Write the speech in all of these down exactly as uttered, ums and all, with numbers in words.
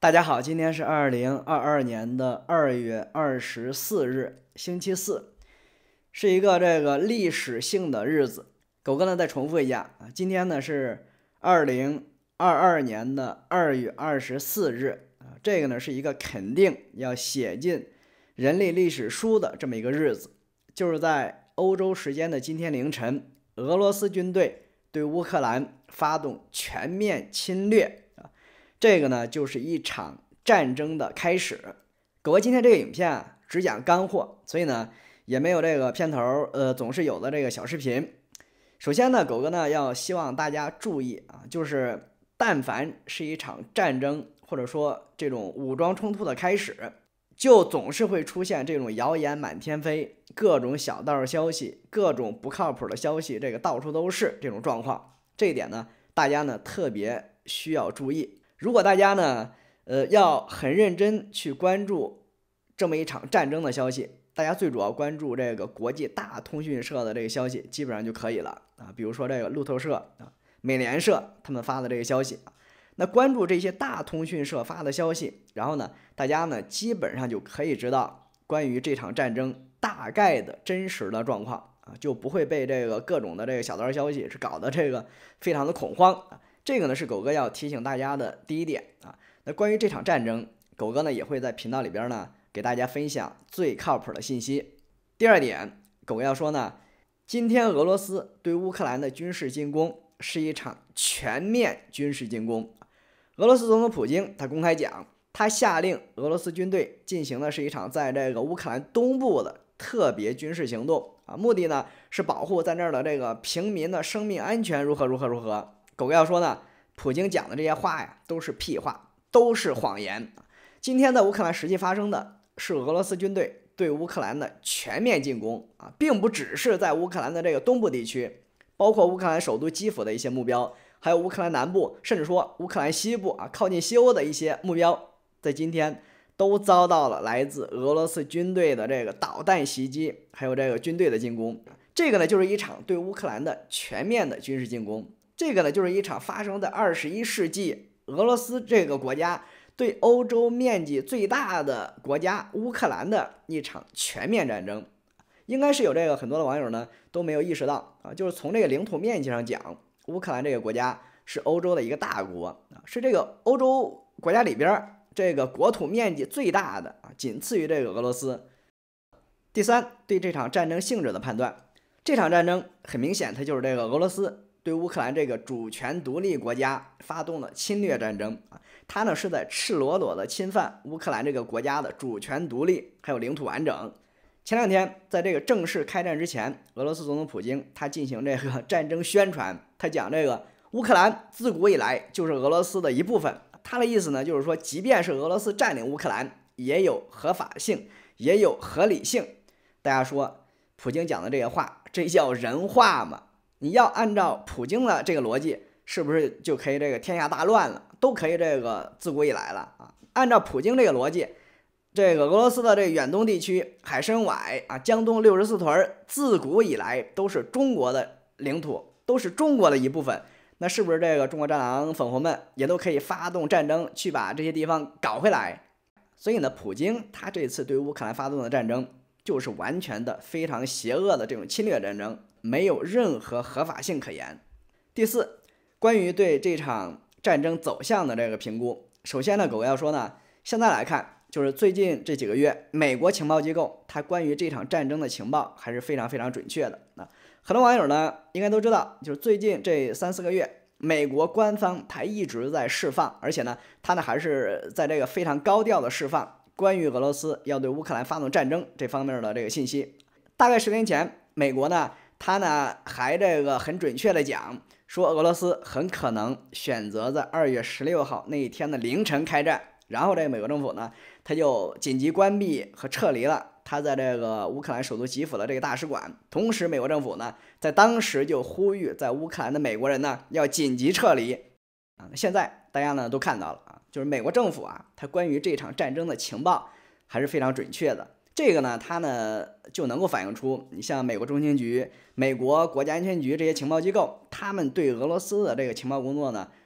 大家好，今天是二零二二年的二月二十四日，星期四，是一个这个历史性的日子。狗哥呢再重复一下啊，今天呢是二零二二年的二月二十四日啊，这个呢是一个肯定要写进人类历史书的这么一个日子，就是在欧洲时间的今天凌晨，俄罗斯军队对乌克兰发动全面侵略。这个呢，就是一场战争的开始。狗哥今天这个影片啊，只讲干货，所以呢，也没有这个片头，呃，总是有的这个小视频。首先呢，狗哥呢要希望大家注意啊，就是但凡是一场战争，或者说这种武装冲突的开始，就总是会出现这种谣言满天飞，各种小道消息，各种不靠谱的消息，这个到处都是这种状况。这一点呢，大家呢特别需要注意。如果大家呢，呃，要很认真去关注这么一场战争的消息，大家最主要关注这个国际大通讯社的这个消息，基本上就可以了啊。比如说这个路透社啊、美联社他们发的这个消息啊，那关注这些大通讯社发的消息，然后呢，大家呢基本上就可以知道关于这场战争大概的真实的状况啊，就不会被这个各种的这个小道消息是搞得这个非常的恐慌啊。这个呢是狗哥要提醒大家的第一点啊。那关于这场战争，狗哥呢也会在频道里边呢给大家分享最靠谱的信息。第二点，狗哥要说呢，今天俄罗斯对乌克兰的军事进攻是一场全面军事进攻。俄罗斯总统普京他公开讲，他下令俄罗斯军队进行的是一场在这个乌克兰东部的特别军事行动啊，目的呢是保护在那儿的这个平民的生命安全，如何如何如何。狗哥要说呢，普京讲的这些话呀，都是屁话，都是谎言。今天在乌克兰实际发生的是俄罗斯军队对乌克兰的全面进攻啊，并不只是在乌克兰的这个东部地区，包括乌克兰首都基辅的一些目标，还有乌克兰南部，甚至说乌克兰西部啊，靠近西欧的一些目标，在今天都遭到了来自俄罗斯军队的这个导弹袭击，还有这个军队的进攻。这个呢，就是一场对乌克兰的全面的军事进攻。这个呢，就是一场发生在二十一世纪俄罗斯这个国家对欧洲面积最大的国家乌克兰的一场全面战争。应该是有这个很多的网友呢都没有意识到啊，就是从这个领土面积上讲，乌克兰这个国家是欧洲的一个大国啊，是这个欧洲国家里边这个国土面积最大的啊，仅次于这个俄罗斯。第三，对这场战争性质的判断，这场战争很明显，它就是这个俄罗斯对乌克兰这个主权独立国家发动了侵略战争啊，它呢是在赤裸裸的侵犯乌克兰这个国家的主权独立还有领土完整。前两天在这个正式开战之前，俄罗斯总统普京他进行这个战争宣传，他讲这个乌克兰自古以来就是俄罗斯的一部分。他的意思呢就是说，即便是俄罗斯占领乌克兰，也有合法性，也有合理性。大家说普京讲的这些话，这叫人话吗？你要按照普京的这个逻辑，是不是就可以这个天下大乱了，都可以这个自古以来了啊？按照普京这个逻辑，这个俄罗斯的这个远东地区海参崴啊、江东六十四屯，自古以来都是中国的领土，都是中国的一部分。那是不是这个中国战狼粉红们也都可以发动战争去把这些地方搞回来？所以呢，普京他这次对乌克兰发动的战争，就是完全的非常邪恶的这种侵略战争，没有任何合法性可言。第四，关于对这场战争走向的这个评估，首先呢，狗要说呢，现在来看，就是最近这几个月，美国情报机构它关于这场战争的情报还是非常非常准确的。那很多网友呢应该都知道，就是最近这三四个月，美国官方它一直在释放，而且呢，它呢还是在这个非常高调的释放关于俄罗斯要对乌克兰发动战争这方面的这个信息。大概十年前，美国呢，他呢还这个很准确的讲说，俄罗斯很可能选择在二月十六号那一天的凌晨开战，然后这个美国政府呢，他就紧急关闭和撤离了他在这个乌克兰首都基辅的这个大使馆。同时，美国政府呢，在当时就呼吁在乌克兰的美国人呢要紧急撤离啊。现在大家呢都看到了啊，就是美国政府啊，他关于这场战争的情报还是非常准确的。这个呢，它呢就能够反映出，你像美国中情局、美国国家安全局这些情报机构，他们对俄罗斯的这个情报工作呢，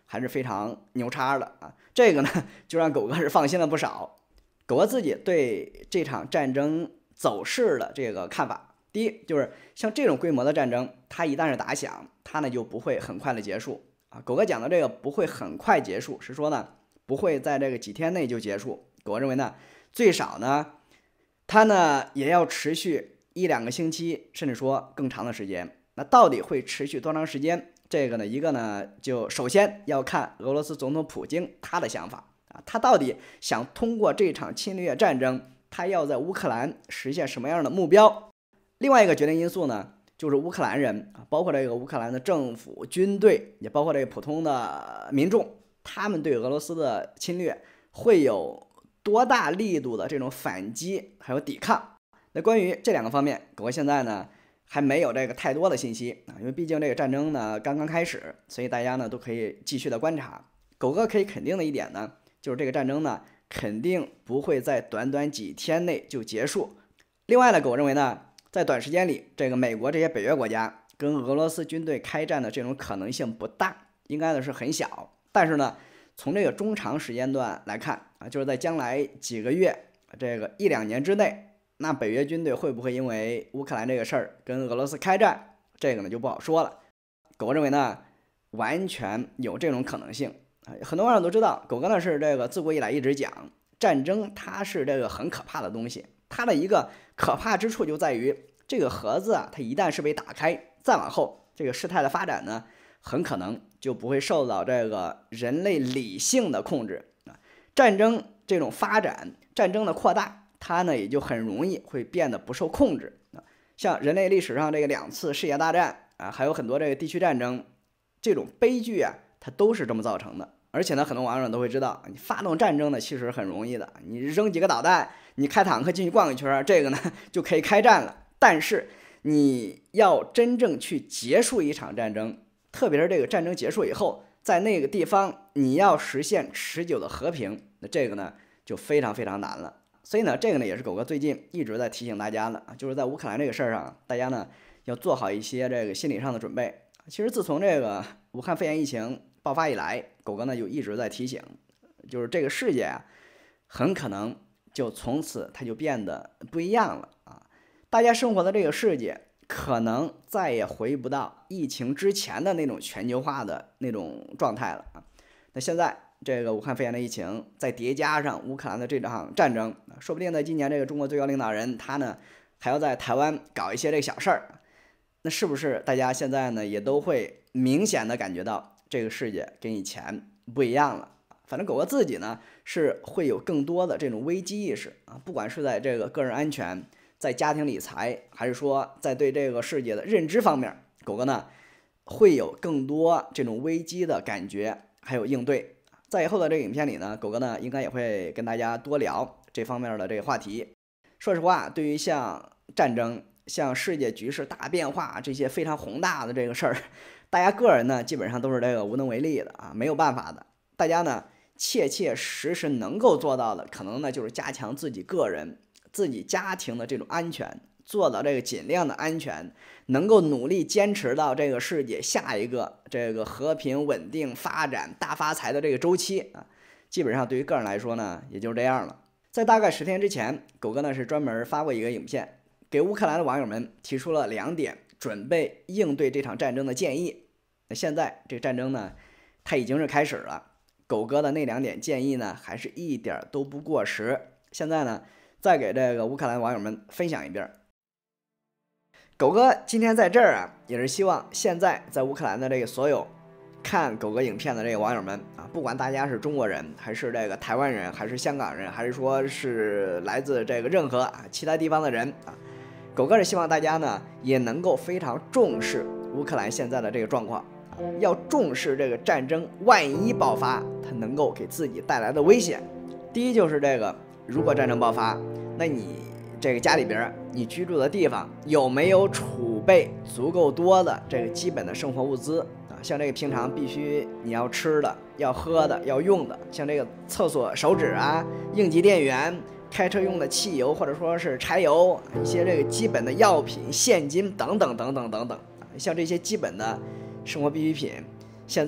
还是非常牛叉的啊。这个呢，就让狗哥是放心了不少。狗哥自己对这场战争走势的这个看法，第一就是像这种规模的战争，它一旦是打响，它呢就不会很快的结束啊。狗哥讲的这个不会很快结束，是说呢不会在这个几天内就结束。狗哥认为呢，最少呢，它呢也要持续一两个星期，甚至说更长的时间。那到底会持续多长时间？这个呢，一个呢，就首先要看俄罗斯总统普京他的想法啊，他到底想通过这场侵略战争，他要在乌克兰实现什么样的目标？另外一个决定因素呢，就是乌克兰人啊，包括这个乌克兰的政府、军队，也包括这个普通的民众，他们对俄罗斯的侵略会有多大力度的这种反击还有抵抗？那关于这两个方面，狗哥现在呢还没有这个太多的信息啊，因为毕竟这个战争呢刚刚开始，所以大家呢都可以继续的观察。狗哥可以肯定的一点呢，就是这个战争呢肯定不会在短短几天内就结束。另外呢，狗认为呢，在短时间里，这个美国这些北约国家跟俄罗斯军队开战的这种可能性不大，应该呢是很小。但是呢，从这个中长时间段来看啊，就是在将来几个月，这个一两年之内。那北约军队会不会因为乌克兰这个事儿跟俄罗斯开战？这个呢就不好说了。狗哥认为呢，完全有这种可能性啊。很多网友都知道，狗哥呢是这个自古以来一直讲战争，它是这个很可怕的东西。它的一个可怕之处就在于这个盒子啊，它一旦是被打开，再往后这个事态的发展呢，很可能就不会受到这个人类理性的控制啊。战争这种发展，战争的扩大。它呢也就很容易会变得不受控制啊，像人类历史上这个两次世界大战啊，还有很多这个地区战争，这种悲剧啊，它都是这么造成的。而且呢，很多网友都会知道，你发动战争呢其实很容易的，你扔几个导弹，你开坦克进去逛一圈，这个呢就可以开战了。但是你要真正去结束一场战争，特别是这个战争结束以后，在那个地方你要实现持久的和平，那这个呢就非常非常难了。所以呢，这个呢也是狗哥最近一直在提醒大家的啊，就是在乌克兰这个事儿上，大家呢要做好一些这个心理上的准备。其实自从这个武汉肺炎疫情爆发以来，狗哥呢就一直在提醒，就是这个世界啊，很可能就从此它就变得不一样了啊。大家生活的这个世界可能再也回不到疫情之前的那种全球化的那种状态了啊。那现在。这个武汉肺炎的疫情，再叠加上乌克兰的这场战争，说不定在今年这个中国最高领导人他呢还要在台湾搞一些这个小事儿，那是不是大家现在呢也都会明显的感觉到这个世界跟以前不一样了？反正狗哥自己呢是会有更多的这种危机意识啊，不管是在这个个人安全、在家庭理财，还是说在对这个世界的认知方面，狗哥呢会有更多这种危机的感觉还有应对。在以后的这个影片里呢，狗哥呢应该也会跟大家多聊这方面的这个话题。说实话，对于像战争、像世界局势大变化这些非常宏大的这个事儿，大家个人呢基本上都是这个无能为力的啊，没有办法的。大家呢切切实实能够做到的，可能呢就是加强自己个人、自己家庭的这种安全，做到这个尽量的安全，能够努力坚持到这个世界下一个这个和平稳定发展大发财的这个周期啊，基本上对于个人来说呢，也就这样了。在大概十天之前，狗哥呢是专门发过一个影片，给乌克兰的网友们提出了两点准备应对这场战争的建议。那现在这个战争呢，它已经是开始了，狗哥的那两点建议呢，还是一点都不过时。现在呢，再给这个乌克兰网友们分享一遍。狗哥今天在这儿啊，也是希望现在在乌克兰的这个所有看狗哥影片的这个网友们啊，不管大家是中国人，还是这个台湾人，还是香港人，还是说是来自这个任何啊其他地方的人啊，狗哥是希望大家呢也能够非常重视乌克兰现在的这个状况，啊，要重视这个战争万一爆发，它能够给自己带来的危险。第一就是这个，如果战争爆发，那你这个家里边你居住的地方有没有储备足够多的这个基本的生活物资啊？像这个平常必须你要吃的、要喝的、要用的，像这个厕所手纸啊、应急电源、开车用的汽油或者说是柴油，一些这个基本的药品、现金等等等等等等，像这些基本的生活必需品，现在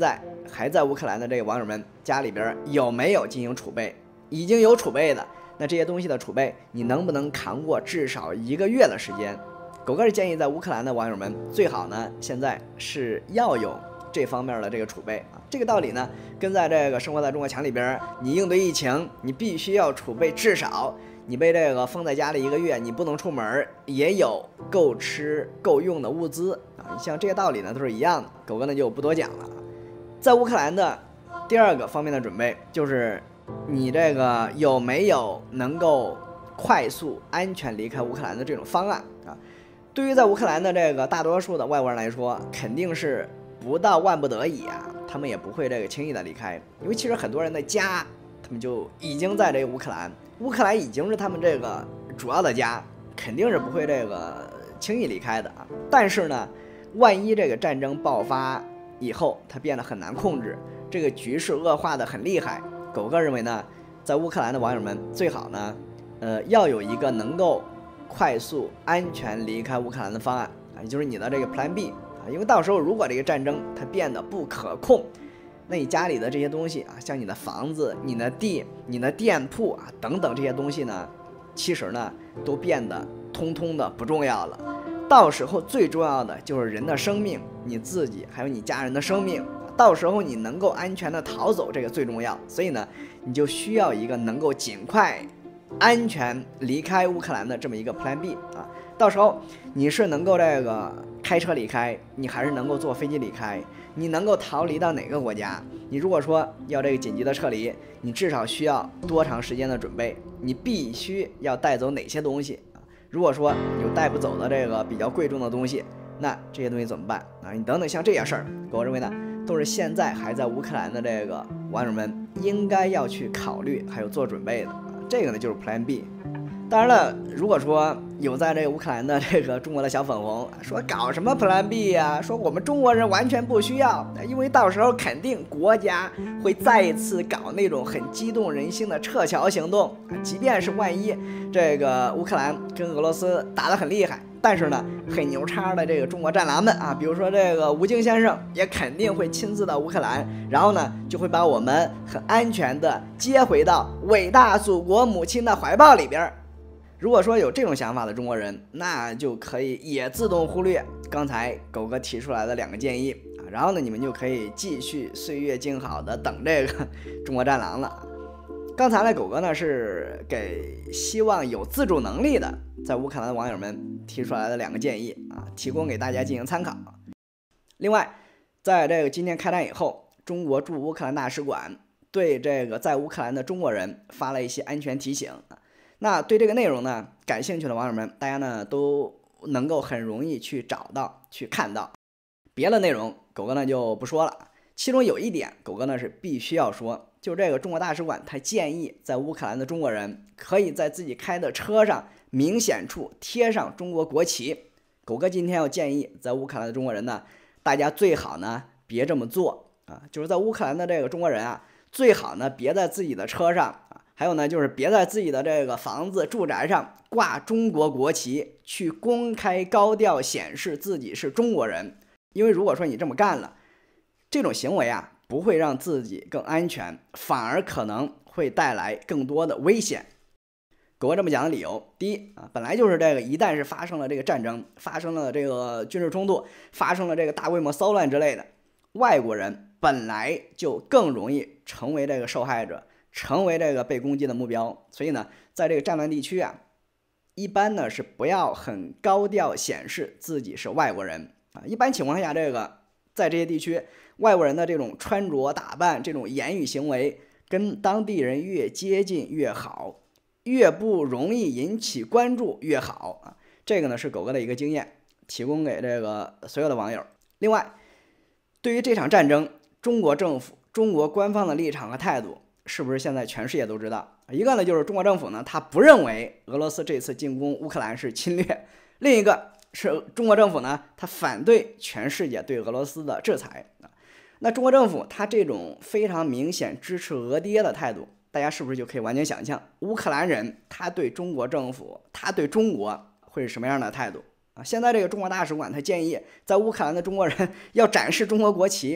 还在乌克兰的这个网友们家里边有没有进行储备？已经有储备的，那这些东西的储备，你能不能扛过至少一个月的时间？狗哥是建议在乌克兰的网友们最好呢，现在是要有这方面的这个储备啊。这个道理呢，跟在这个生活在中国墙里边，你应对疫情，你必须要储备至少你被这个封在家里一个月，你不能出门，也有够吃够用的物资啊。像这些道理呢，都是一样的，狗哥呢就不多讲了。在乌克兰的第二个方面的准备，就是你这个有没有能够快速安全离开乌克兰的这种方案啊？对于在乌克兰的这个大多数的外国人来说，肯定是不到万不得已啊，他们也不会这个轻易的离开，因为其实很多人的家，他们就已经在这个乌克兰，乌克兰已经是他们这个主要的家，肯定是不会这个轻易离开的啊。但是呢，万一这个战争爆发以后，它变得很难控制，这个局势恶化的很厉害，狗哥认为呢，在乌克兰的网友们最好呢，呃，要有一个能够快速安全离开乌克兰的方案啊，也就是你的这个 Plan B 啊，因为到时候如果这个战争它变得不可控，那你家里的这些东西啊，像你的房子、你的地、你的店铺啊等等这些东西呢，其实呢都变得通通的不重要了。到时候最重要的就是人的生命，你自己还有你家人的生命。到时候你能够安全的逃走，这个最重要。所以呢，你就需要一个能够尽快安全离开乌克兰的这么一个 Plan B 啊。到时候你是能够这个开车离开，你还是能够坐飞机离开？你能够逃离到哪个国家？你如果说要这个紧急的撤离，你至少需要多长时间的准备？你必须要带走哪些东西啊？如果说有带不走的这个比较贵重的东西，那这些东西怎么办啊？你等等，像这些事儿，我认为呢，都是现在还在乌克兰的这个网友们应该要去考虑还有做准备的。这个呢就是 Plan B。当然了，如果说有在这个乌克兰的这个中国的小粉红说搞什么 Plan B 啊，说我们中国人完全不需要，因为到时候肯定国家会再一次搞那种很激动人心的撤侨行动，即便是万一这个乌克兰跟俄罗斯打得很厉害，但是呢，很牛叉的这个中国战狼们啊，比如说这个吴京先生，也肯定会亲自到乌克兰，然后呢，就会把我们很安全的接回到伟大祖国母亲的怀抱里边。如果说有这种想法的中国人，那就可以也自动忽略刚才狗哥提出来的两个建议啊，然后呢，你们就可以继续岁月静好的等这个中国战狼了。刚才呢，狗哥呢是给希望有自主能力的在乌克兰的网友们提出来的两个建议啊，提供给大家进行参考。另外，在这个今天开战以后，中国驻乌克兰大使馆对这个在乌克兰的中国人发了一些安全提醒。那对这个内容呢，感兴趣的网友们，大家呢都能够很容易去找到、去看到。别的内容，狗哥呢就不说了。其中有一点，狗哥呢是必须要说，就这个中国大使馆，他建议在乌克兰的中国人可以在自己开的车上明显处贴上中国国旗。狗哥今天要建议在乌克兰的中国人呢，大家最好呢别这么做啊，就是在乌克兰的这个中国人啊，最好呢别在自己的车上。还有呢，就是别在自己的这个房子、住宅上挂中国国旗，去公开高调显示自己是中国人。因为如果说你这么干了，这种行为啊，不会让自己更安全，反而可能会带来更多的危险。狗哥这么讲的理由，第一啊，本来就是这个，一旦是发生了这个战争，发生了这个军事冲突，发生了这个大规模骚乱之类的，外国人本来就更容易成为这个受害者。成为这个被攻击的目标，所以呢，在这个战乱地区啊，一般呢是不要很高调显示自己是外国人啊。一般情况下，这个在这些地区，外国人的这种穿着打扮、这种言语行为，跟当地人越接近越好，越不容易引起关注越好啊。这个呢是狗哥的一个经验，提供给这个所有的网友。另外，对于这场战争，中国政府、中国官方的立场和态度，是不是现在全世界都知道？一个呢就是中国政府呢，他不认为俄罗斯这次进攻乌克兰是侵略；另一个是中国政府呢，他反对全世界对俄罗斯的制裁。那中国政府他这种非常明显支持俄爹的态度，大家是不是就可以完全想象乌克兰人他对中国政府、他对中国会是什么样的态度啊？现在这个中国大使馆他建议在乌克兰的中国人要展示中国国旗。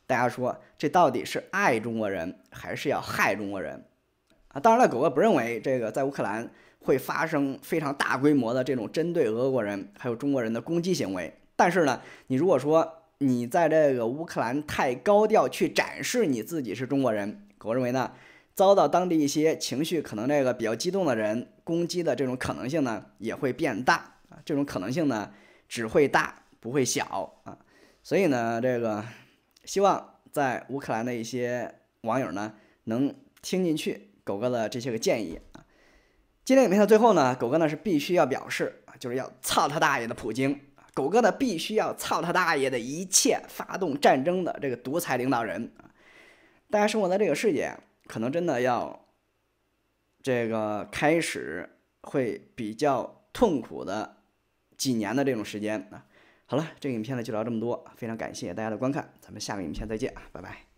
大家说这到底是爱中国人还是要害中国人啊？当然了，狗哥不认为这个在乌克兰会发生非常大规模的这种针对俄国人还有中国人的攻击行为。但是呢，你如果说你在这个乌克兰太高调去展示你自己是中国人，狗认为呢，遭到当地一些情绪可能这个比较激动的人攻击的这种可能性呢也会变大啊，这种可能性呢只会大不会小啊。所以呢，这个希望在乌克兰的一些网友呢能听进去狗哥的这些个建议啊。今天影片的最后呢，狗哥呢是必须要表示，就是要操他大爷的普京，狗哥呢必须要操他大爷的一切发动战争的这个独裁领导人。大家生活在这个世界，可能真的要这个开始会比较痛苦的几年的这种时间啊。好了，这个影片呢就聊这么多，非常感谢大家的观看，咱们下个影片再见，拜拜。